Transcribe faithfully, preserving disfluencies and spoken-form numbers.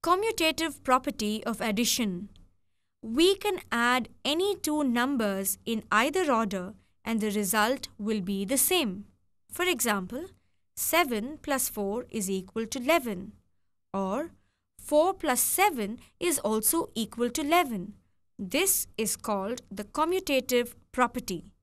Commutative property of addition. We can add any two numbers in either order and the result will be the same. For example, seven plus four is equal to eleven, or four plus seven is also equal to eleven. This is called the commutative property.